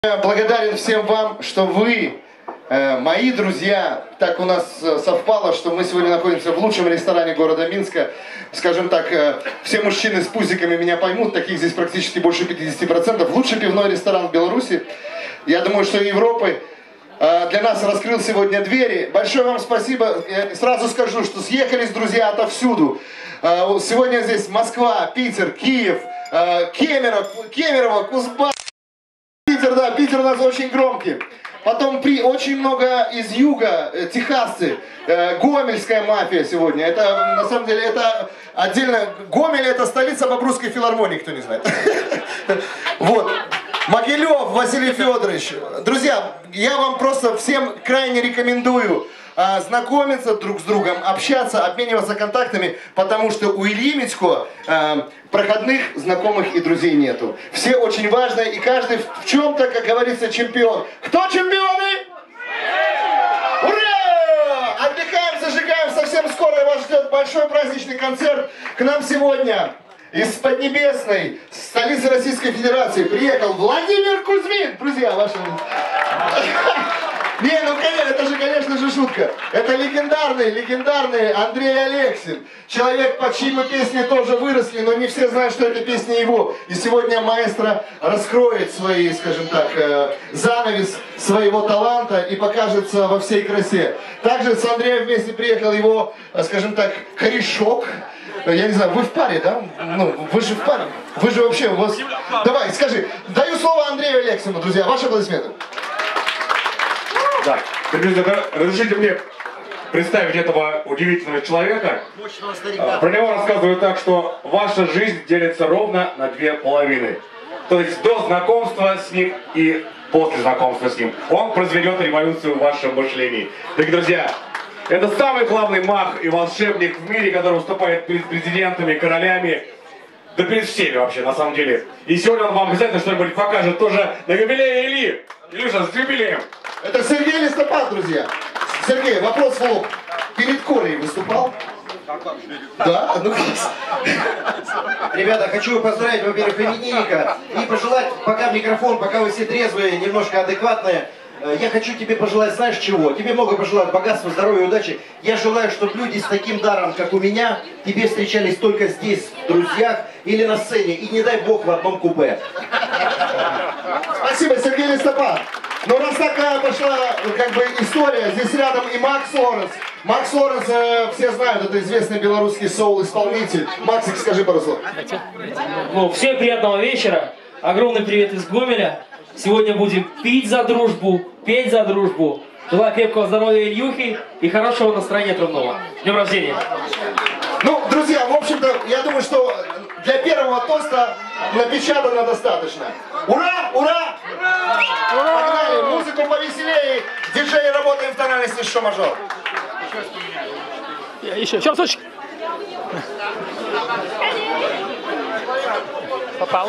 Благодарен всем вам, что вы, мои друзья. Так у нас совпало, что мы сегодня находимся в лучшем ресторане города Минска. Скажем так, все мужчины с пузиками меня поймут, таких здесь практически больше 50%. Лучший пивной ресторан в Беларуси. Я думаю, что Европы для нас раскрыл сегодня двери. Большое вам спасибо. Я сразу скажу, что съехались друзья отовсюду. Сегодня здесь Москва, Питер, Киев, Кемерово, Кузбасс. Питер, да, Питер у нас очень громкий. Потом очень много из юга, техасцы, гомельская мафия сегодня. Это, на самом деле, это отдельно... Гомель — это столица Бобруйской филармонии, кто не знает. Вот. Могилев Василий Федорович. Друзья, я вам просто всем крайне рекомендую знакомиться друг с другом, общаться, обмениваться контактами, потому что у Ильи Митько проходных знакомых и друзей нету. Все очень важные, и каждый в чем-то, как говорится, чемпион. Кто чемпионы? Ура! Отдыхаем, зажигаем, совсем скоро вас ждет большой праздничный концерт. К нам сегодня из Поднебесной, столицы Российской Федерации, приехал Владимир Кузьмин. Друзья, ваши... Не, ну это же, конечно же, шутка. Это легендарный Андрей Алексин. Человек, под чьи мы песни тоже выросли, но не все знают, что это песня его. И сегодня маэстро раскроет свои, скажем так, занавес своего таланта и покажется во всей красе. Также с Андреем вместе приехал его, скажем так, корешок. Я не знаю, вы в паре, да? Ну, вы же в паре. Вы же вообще, у вас... Давай, скажи. Даю слово Андрею Алексину, друзья. Ваши аплодисменты. Да, разрешите мне представить этого удивительного человека. Про него рассказываю так, что ваша жизнь делится ровно на две половины. То есть до знакомства с ним и после знакомства с ним. Он произведет революцию в вашем мышлении. Дорогие друзья, это самый главный маг и волшебник в мире, который выступает перед президентами, королями, да перед всеми вообще, на самом деле. И сегодня он вам обязательно что-нибудь покажет тоже на юбилее Ильи. Илюша, с юбилеем! Это Сергей Листопад, друзья. Сергей, вопрос в лоб. Перед Колей выступал? Да? Ну класс. Ребята, хочу поздравить, во-первых, именинника и пожелать, пока микрофон, пока вы все трезвые, немножко адекватные, я хочу тебе пожелать, знаешь чего? Тебе много пожелать богатства, здоровья, удачи. Я желаю, чтобы люди с таким даром, как у меня, тебе встречались только здесь, в друзьях или на сцене, и не дай бог в одном купе. Спасибо, Сергей Листопад. Но раз такая пошла, как бы, история, здесь рядом и Макс Лоренс. Макс Лоренс, все знают, это известный белорусский соул-исполнитель. Максик, скажи пару слов. Ну, всем приятного вечера. Огромный привет из Гомеля. Сегодня будем пить за дружбу, петь за дружбу. Желаю крепкого здоровья Ильюхи и хорошего настроения трудного. С днем рождения. Ну, друзья, в общем-то, я думаю, что для первого тоста напечатано достаточно. Ура! Ура! Погнали! Музыку повеселее. Диджеи, работаем в тональности шо-мажор. Еще разочек. Попал.